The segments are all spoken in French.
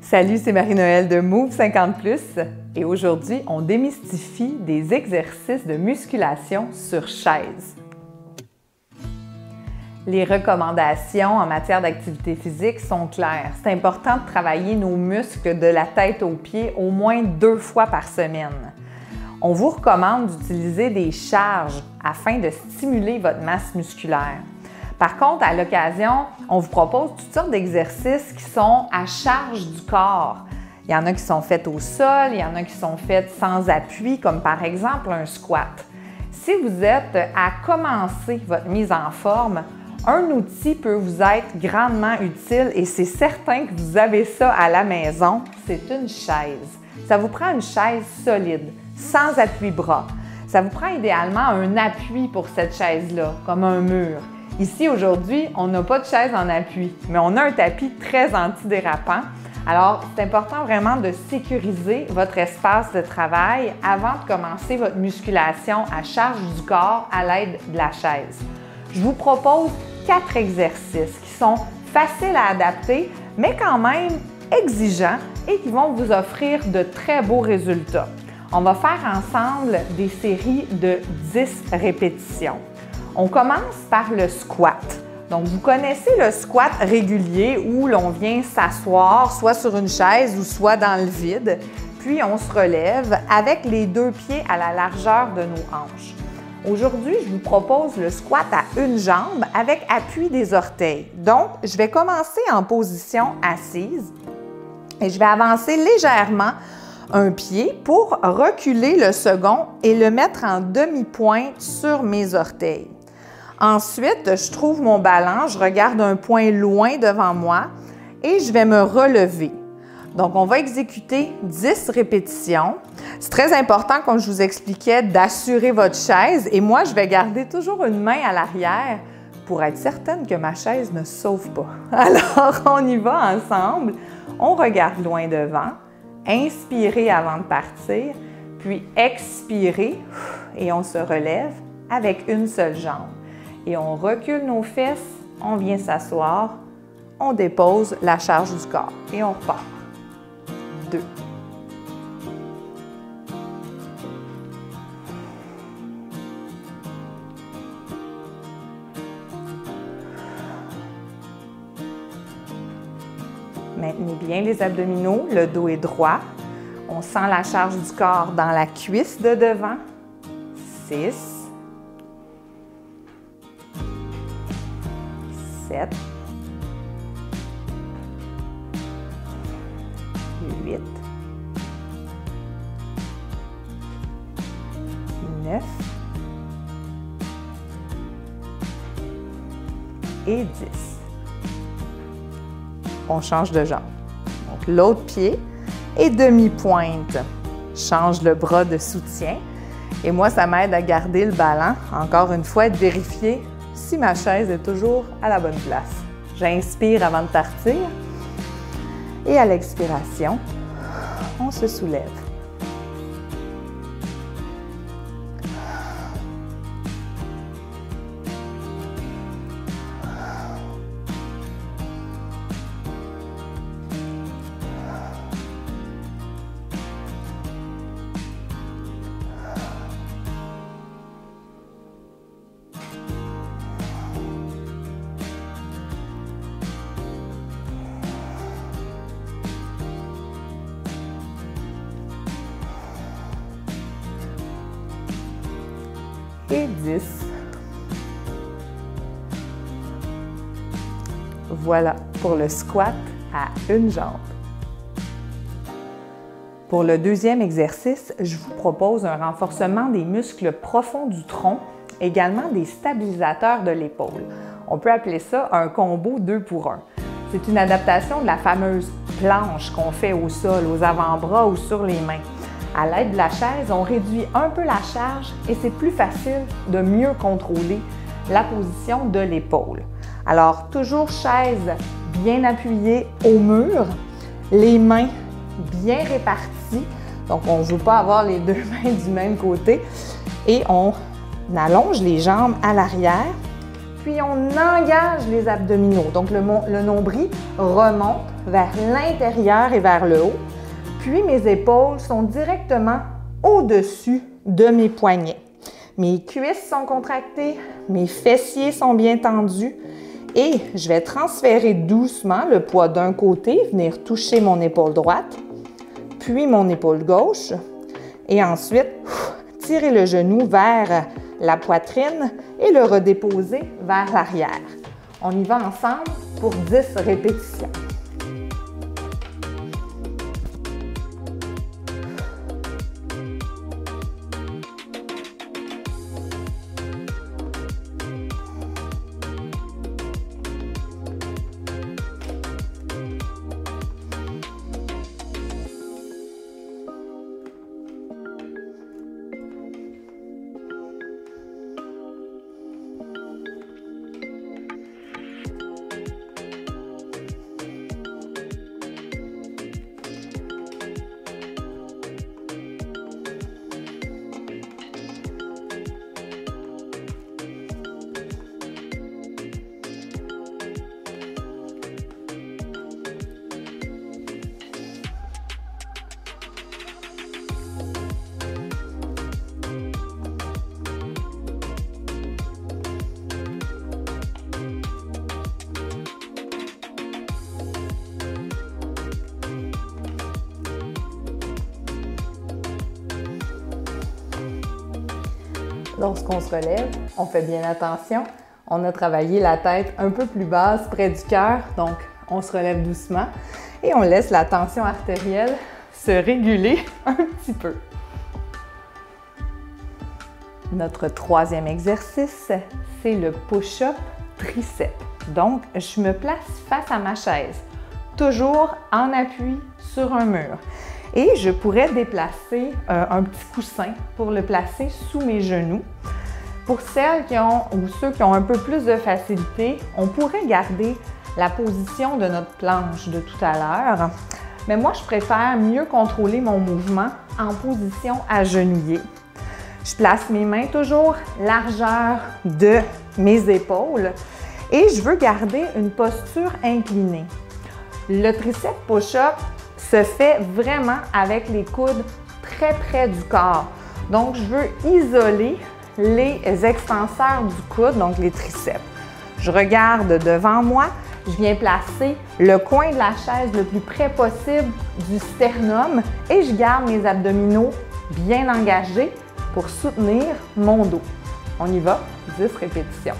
Salut, c'est Marie-Noël de Move 50+ et aujourd'hui, on démystifie des exercices de musculation sur chaise. Les recommandations en matière d'activité physique sont claires. C'est important de travailler nos muscles de la tête aux pieds au moins 2 fois par semaine. On vous recommande d'utiliser des charges afin de stimuler votre masse musculaire. Par contre, à l'occasion, on vous propose toutes sortes d'exercices qui sont à charge du corps. Il y en a qui sont faits au sol, il y en a qui sont faits sans appui, comme par exemple un squat. Si vous êtes à commencer votre mise en forme, un outil peut vous être grandement utile et c'est certain que vous avez ça à la maison, c'est une chaise. Ça vous prend une chaise solide, sans appui-bras. Ça vous prend idéalement un appui pour cette chaise-là, comme un mur. Ici, aujourd'hui, on n'a pas de chaise en appui, mais on a un tapis très antidérapant. Alors, c'est important vraiment de sécuriser votre espace de travail avant de commencer votre musculation à charge du corps à l'aide de la chaise. Je vous propose 4 exercices qui sont faciles à adapter, mais quand même exigeants et qui vont vous offrir de très beaux résultats. On va faire ensemble des séries de 10 répétitions. On commence par le squat. Donc, vous connaissez le squat régulier où l'on vient s'asseoir soit sur une chaise ou soit dans le vide, puis on se relève avec les 2 pieds à la largeur de nos hanches. Aujourd'hui, je vous propose le squat à une jambe avec appui des orteils. Donc, je vais commencer en position assise et je vais avancer légèrement un pied pour reculer le second et le mettre en demi-pointe sur mes orteils. Ensuite, je trouve mon ballon, je regarde un point loin devant moi et je vais me relever. Donc, on va exécuter 10 répétitions. C'est très important, comme je vous expliquais, d'assurer votre chaise et moi, je vais garder toujours une main à l'arrière pour être certaine que ma chaise ne se sauve pas. Alors, on y va ensemble. On regarde loin devant, inspirez avant de partir, puis expirez et on se relève avec une seule jambe. Et on recule nos fesses, on vient s'asseoir, on dépose la charge du corps et on repart. 2. Maintenez bien les abdominaux, le dos est droit. On sent la charge du corps dans la cuisse de devant. 6. 7, 8, 9 et 10. On change de jambe. Donc, l'autre pied et demi-pointe. Change le bras de soutien. Et moi, ça m'aide à garder le ballon. Encore une fois, de vérifier si ma chaise est toujours à la bonne place. J'inspire avant de partir et à l'expiration, on se soulève. Et 10. Voilà pour le squat à une jambe. Pour le deuxième exercice, je vous propose un renforcement des muscles profonds du tronc, également des stabilisateurs de l'épaule. On peut appeler ça un combo 2 pour 1. C'est une adaptation de la fameuse planche qu'on fait au sol, aux avant-bras ou sur les mains. À l'aide de la chaise, on réduit un peu la charge et c'est plus facile de mieux contrôler la position de l'épaule. Alors, toujours chaise bien appuyée au mur, les mains bien réparties. Donc, on ne veut pas avoir les 2 mains du même côté. Et on allonge les jambes à l'arrière, puis on engage les abdominaux. Donc le nombril remonte vers l'intérieur et vers le haut, puis mes épaules sont directement au-dessus de mes poignets. Mes cuisses sont contractées, mes fessiers sont bien tendus et je vais transférer doucement le poids d'un côté, venir toucher mon épaule droite, puis mon épaule gauche et ensuite tirer le genou vers la poitrine et le redéposer vers l'arrière. On y va ensemble pour 10 répétitions. Lorsqu'on se relève, on fait bien attention. On a travaillé la tête un peu plus basse près du cœur, donc on se relève doucement et on laisse la tension artérielle se réguler un petit peu. Notre troisième exercice, c'est le push-up triceps. Donc, je me place face à ma chaise, toujours en appui sur un mur. Et je pourrais déplacer un petit coussin pour le placer sous mes genoux. Pour celles qui ont ou ceux qui ont un peu plus de facilité, on pourrait garder la position de notre planche de tout à l'heure. Mais moi, je préfère mieux contrôler mon mouvement en position agenouillée. Je place mes mains toujours largeur de mes épaules et je veux garder une posture inclinée. Le triceps push-up se fait vraiment avec les coudes très près du corps. Donc, je veux isoler les extenseurs du coude, donc les triceps. Je regarde devant moi, je viens placer le coin de la chaise le plus près possible du sternum et je garde mes abdominaux bien engagés pour soutenir mon dos. On y va, 10 répétitions.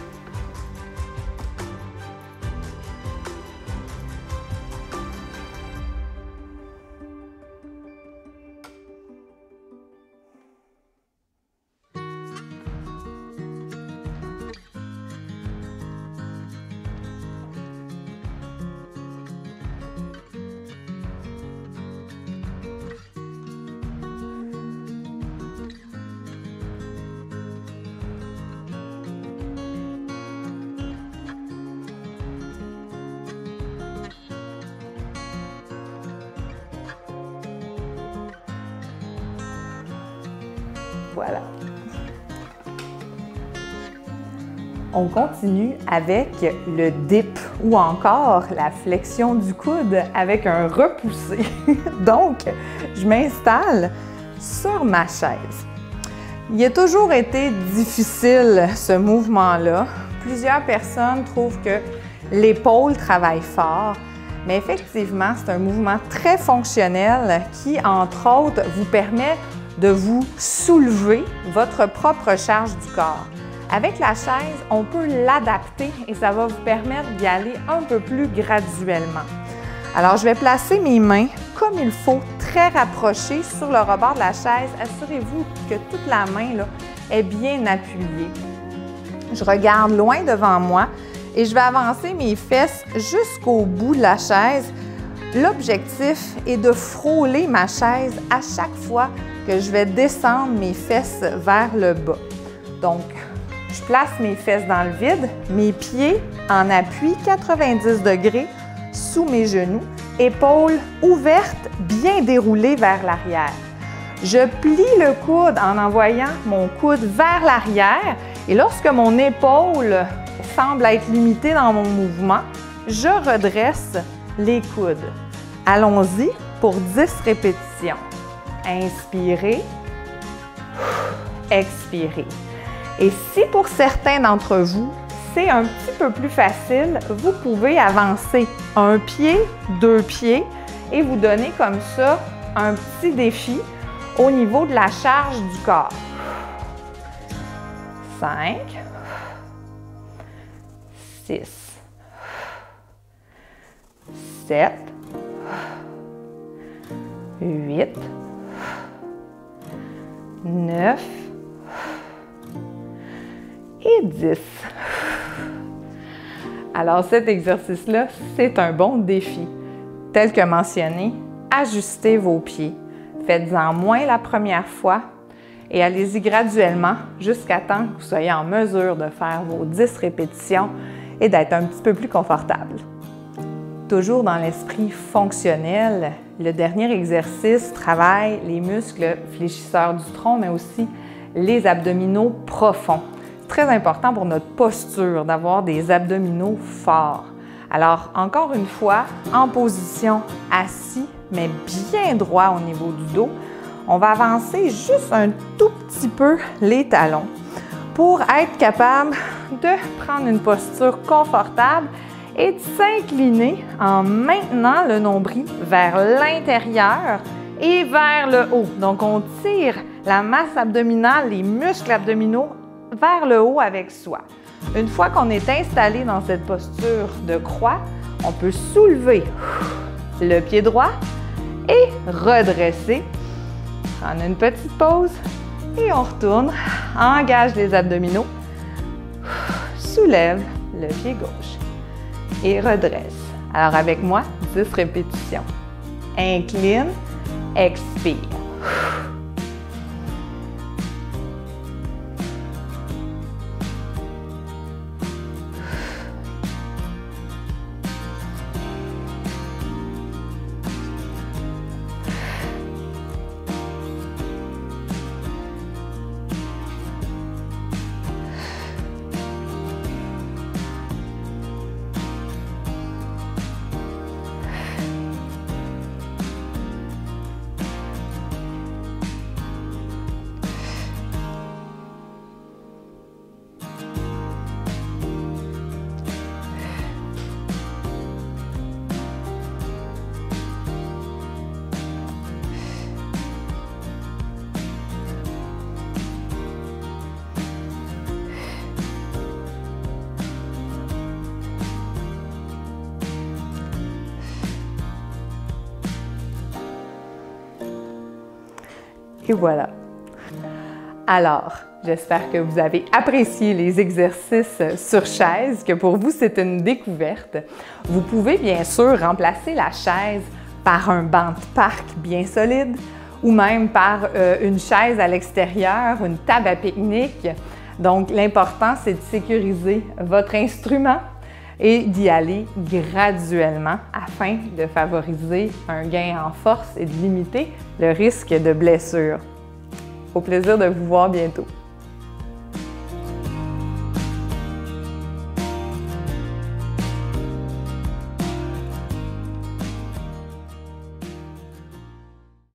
Voilà. On continue avec le dip ou encore la flexion du coude avec un repoussé. Donc, je m'installe sur ma chaise. Il a toujours été difficile ce mouvement-là. Plusieurs personnes trouvent que l'épaule travaille fort, mais effectivement, c'est un mouvement très fonctionnel qui, entre autres, vous permet de vous soulever votre propre charge du corps. Avec la chaise, on peut l'adapter et ça va vous permettre d'y aller un peu plus graduellement. Alors, je vais placer mes mains comme il faut, très rapprochées sur le rebord de la chaise. Assurez-vous que toute la main là, est bien appuyée. Je regarde loin devant moi et je vais avancer mes fesses jusqu'au bout de la chaise. L'objectif est de frôler ma chaise à chaque fois que je vais descendre mes fesses vers le bas. Donc, je place mes fesses dans le vide, mes pieds en appui 90 degrés sous mes genoux, épaules ouvertes, bien déroulées vers l'arrière. Je plie le coude en envoyant mon coude vers l'arrière et lorsque mon épaule semble être limité dans mon mouvement, je redresse les coudes. Allons-y pour 10 répétitions. Inspirez, expirez. Et si pour certains d'entre vous, c'est un petit peu plus facile, vous pouvez avancer un pied, 2 pieds et vous donner comme ça un petit défi au niveau de la charge du corps. 5, 6, 7, 8, 9 et 10. Alors cet exercice-là, c'est un bon défi. Tel que mentionné, ajustez vos pieds. Faites-en moins la première fois et allez-y graduellement jusqu'à temps que vous soyez en mesure de faire vos 10 répétitions et d'être un petit peu plus confortable. Toujours dans l'esprit fonctionnel, le dernier exercice travaille les muscles fléchisseurs du tronc, mais aussi les abdominaux profonds. C'est très important pour notre posture d'avoir des abdominaux forts. Alors, encore une fois, en position assis, mais bien droit au niveau du dos, on va avancer juste un tout petit peu les talons pour être capable de prendre une posture confortable et de s'incliner en maintenant le nombril vers l'intérieur et vers le haut. Donc, on tire la masse abdominale, les muscles abdominaux vers le haut avec soi. Une fois qu'on est installé dans cette posture de croix, on peut soulever le pied droit et redresser. Prendre une petite pause et on retourne, engage les abdominaux, soulève le pied gauche et redresse. Alors avec moi, 10 répétitions. Incline, expire. Et voilà. Alors, j'espère que vous avez apprécié les exercices sur chaise, que pour vous, c'est une découverte. Vous pouvez bien sûr remplacer la chaise par un banc de parc bien solide ou même par une chaise à l'extérieur, une table à pique-nique. Donc, l'important, c'est de sécuriser votre instrument et d'y aller graduellement afin de favoriser un gain en force et de limiter le risque de blessure. Au plaisir de vous voir bientôt.